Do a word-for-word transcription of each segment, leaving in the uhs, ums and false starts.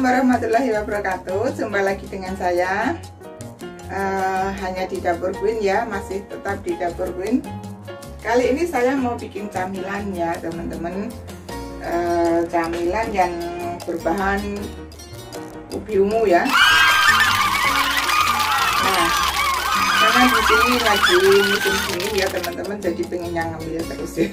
warahmatullahi wabarakatuh. Jumpa lagi dengan saya uh, hanya di Dapur Queen ya, masih tetap di Dapur Queen. Kali ini saya mau bikin camilan ya teman-teman, uh, camilan yang berbahan ubi ungu ya. Nah, karena di sini lagi musim dingin ya teman-teman, jadi pengen yang ngambil terus ya.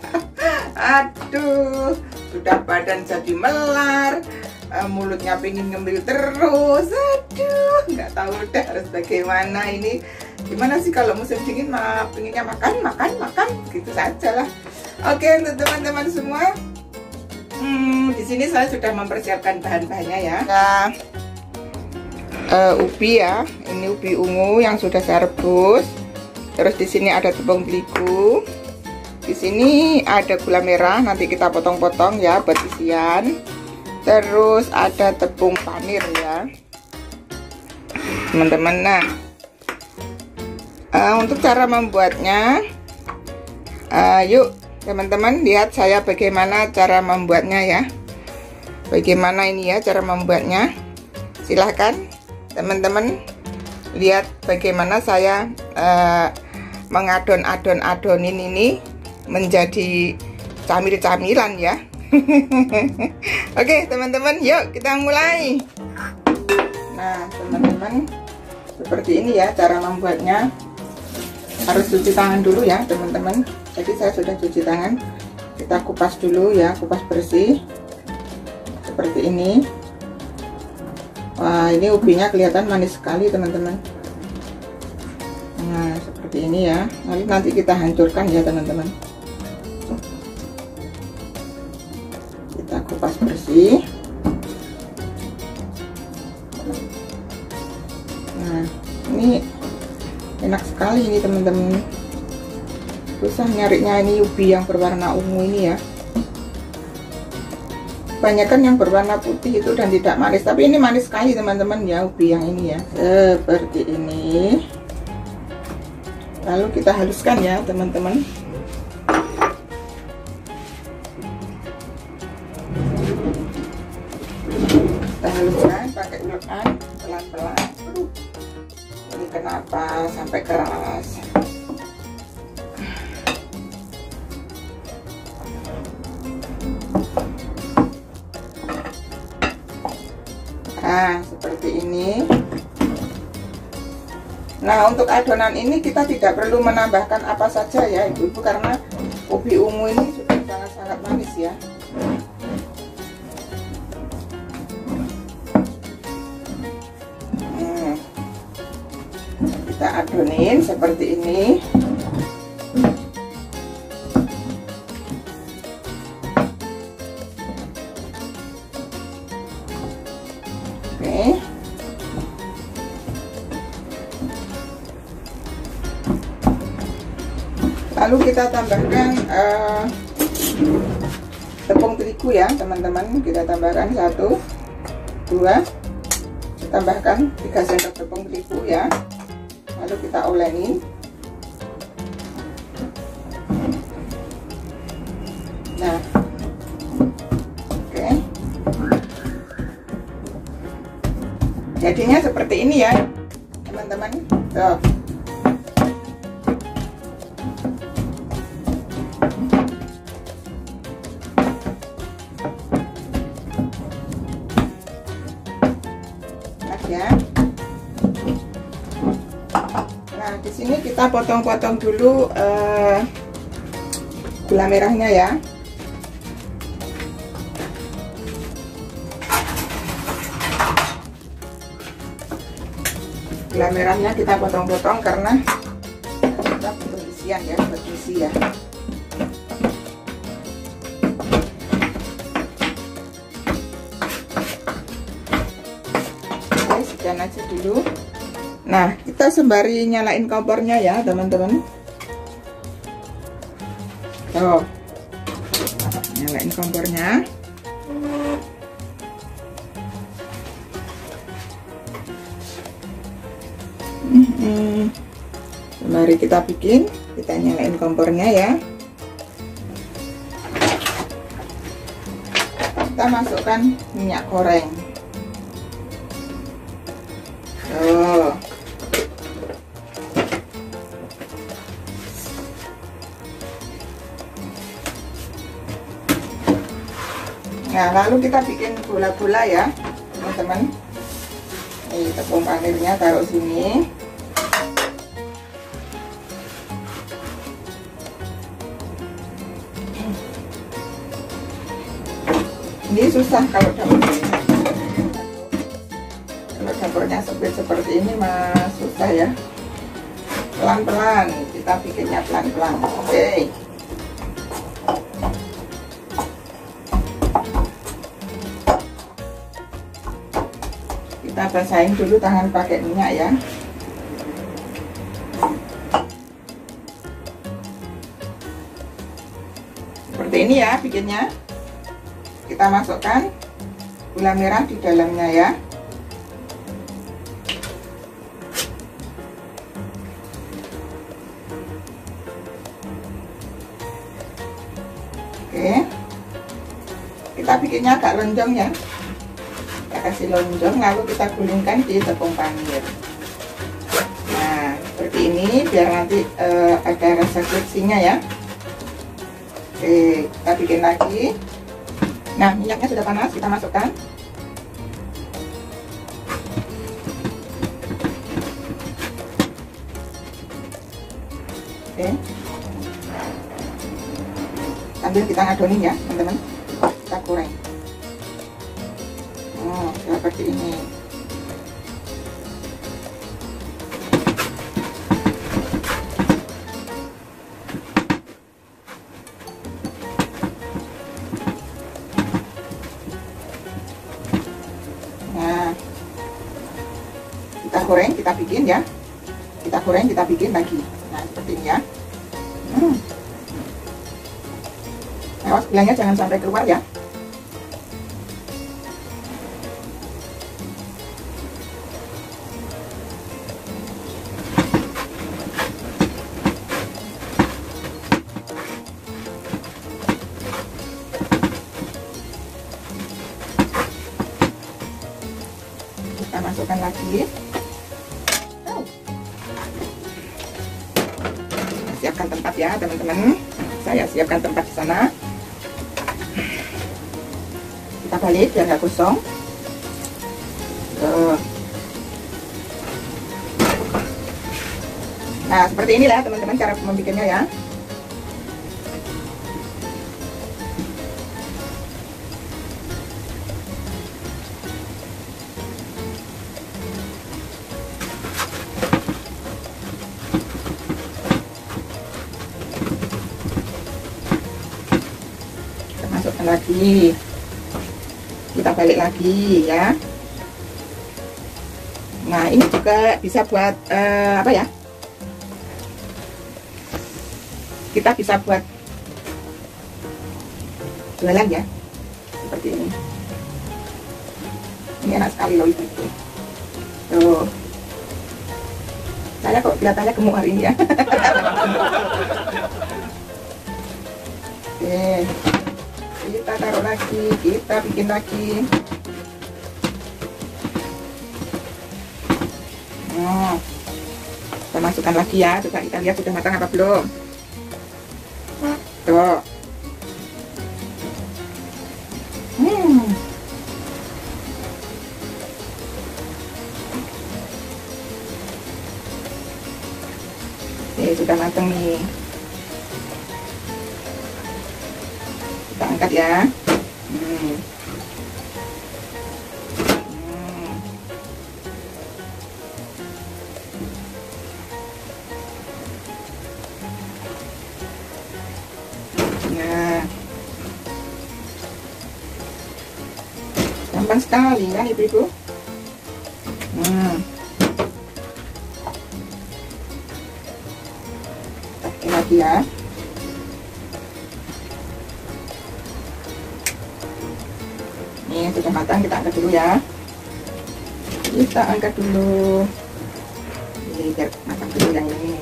Aduh, sudah badan jadi melar, uh, mulutnya pengen ngembil terus. Aduh, nggak tahu deh harus bagaimana ini. Gimana sih kalau musim dingin mah pengennya makan, makan, makan, gitu saja lah. Oke, untuk teman-teman semua, hmm, di sini saya sudah mempersiapkan bahan-bahannya ya. Nah, uh, ubi ya, ini ubi ungu yang sudah saya rebus. Terus di sini ada tepung terigu. Di sini ada gula merah, nanti kita potong-potong ya buat isian. Terus ada tepung panir ya, teman-teman. Nah, uh, untuk cara membuatnya, uh, yuk teman-teman lihat saya bagaimana cara membuatnya ya. Bagaimana ini ya cara membuatnya? Silahkan teman-teman lihat bagaimana saya uh, mengadon-adon-adonin ini menjadi camil-camilan ya. Oke teman-teman, yuk kita mulai. Nah teman-teman, seperti ini ya cara membuatnya. Harus cuci tangan dulu ya teman-teman. Jadi saya sudah cuci tangan. Kita kupas dulu ya, kupas bersih seperti ini. Wah, ini ubinya kelihatan manis sekali teman-teman. Nah seperti ini ya. Lalu nanti kita hancurkan ya teman-teman. Kita kupas bersih. Nah ini enak sekali ini teman-teman. Susah nyarinya ini ubi yang berwarna ungu ini ya. Kebanyakan yang berwarna putih itu dan tidak manis, tapi ini manis sekali teman-teman ya ubi yang ini ya. Seperti ini. Lalu kita haluskan ya teman-teman. Kita haluskan pakai ulekan pelan-pelan. Ini kenapa sampai keras? Nah seperti ini. Nah untuk adonan ini kita tidak perlu menambahkan apa saja ya ibu-ibu, karena ubi ungu ini sudah sangat-sangat manis ya. Hmm. Kita adonin seperti ini. Oke. Lalu kita tambahkan uh, tepung terigu ya teman-teman. Kita tambahkan satu, dua, tambahkan tiga sendok tepung terigu ya. Lalu kita olenin. Nah, oke. Jadinya seperti ini ya teman-teman. Tuh. Ya. Nah di sini kita potong-potong dulu uh, gula merahnya ya. Gula merahnya kita potong-potong karena kita butuh isian ya, buat isi ya. Sekian aja dulu. Nah kita sembari nyalain kompornya ya teman-teman. Tuh, nyalain kompornya. Hmm, sembari kita bikin, kita nyalain kompornya ya. Kita masukkan minyak goreng. Nah, lalu kita bikin bola-bola ya, teman-teman. Nih, tepung panirnya taruh sini. Ini susah kalau dapurnya. Kalau dapurnya sempit seperti ini mah susah ya. Pelan-pelan, kita bikinnya pelan-pelan. Oke. Kita basahin dulu tangan pakai minyak ya. Seperti ini ya bikinnya. Kita masukkan gula merah di dalamnya ya. Oke. Kita bikinnya agak lonjong ya. Kasih lonjong, lalu kita gulingkan di tepung panir. Nah, seperti ini biar nanti uh, ada rasa crispy-nya ya. Oke, kita bikin lagi. Nah, minyaknya sudah panas, kita masukkan. Oke. Sambil kita ngadonin ya, teman-teman. Kita goreng. Oh, seperti ini. Nah, kita goreng, kita bikin ya. Kita goreng, kita bikin lagi. Nah, seperti ini ya. Hmm. Awas gulanya jangan sampai keluar ya. Kita masukkan lagi. Oh. Siapkan tempat ya teman-teman. Saya siapkan tempat di sana. Kita balik biar nggak kosong. Tuh. Nah, seperti inilah teman-teman cara membuatnya ya. Masukkan lagi, kita balik lagi ya. Nah, ini juga bisa buat uh, apa ya, kita bisa buat jualan ya, seperti ini. Ini enak sekali loh itu. Tuh, saya kok kelihatannya gemuk hari ini ya. Oke, kita taruh lagi, kita bikin lagi. Oh, kita masukkan lagi ya. Coba kita lihat sudah matang apa belum. Tuh. Hmm. Oke, sudah matang nih. Kita angkat ya. Hmm. Hmm. Nah, gampang sekali kan ibu-ibu. Hmm. Oke lagi ya. Ini sudah matang, kita angkat dulu ya. Kita angkat dulu. Ini biar matang dulu yang ini.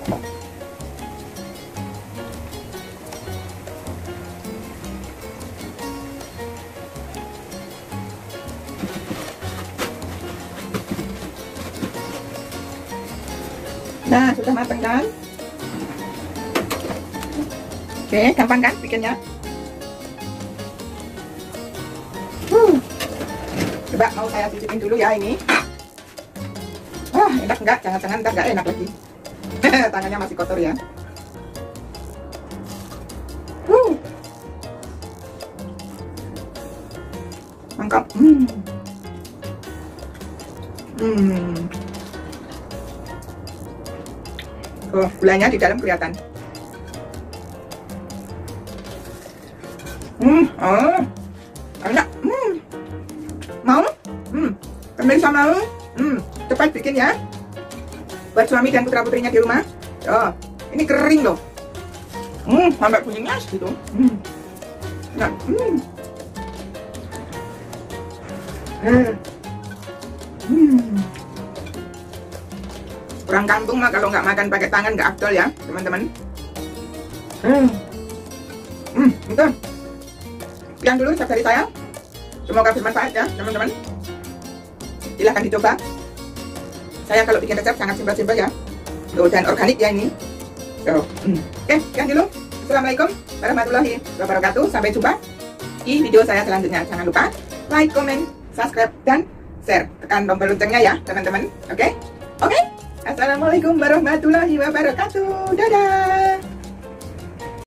Nah, sudah matang kan? Oke, gampang kan bikinnya? Coba mau saya cicipin dulu ya ini. Wah, enak enggak? Jangan-jangan ntar nggak enak lagi. Tangannya masih kotor ya. Uh. Mantap. Hmm. Hmm. Oh, gulanya di dalam kelihatan. Hmm, oh, enak. Hmm, mau? Hmm, pemirsa mau? Hmm, cepat bikin ya. Buat suami dan putra putrinya di rumah. Oh, ini kering loh. Hmm, sampai bunyinya gitu. Hmm, enak. Hmm. Hmm. Hmm. Orang kampung mah kalau nggak makan pakai tangan nggak afdol ya teman-teman. Hmm. Hmm, itu. Sekian dulu resep dari saya. Semoga bermanfaat ya teman-teman. Silahkan dicoba. Saya kalau bikin resep sangat simpel-simpel ya. Tuh, dan organik ya ini. So, hmm. Oke, sekian dulu. Assalamualaikum warahmatullahi wabarakatuh. Sampai jumpa di video saya selanjutnya. Jangan lupa like, comment, subscribe, dan share. Tekan tombol loncengnya ya teman-teman. Oke? Oke? Assalamualaikum warahmatullahi wabarakatuh. Dadah.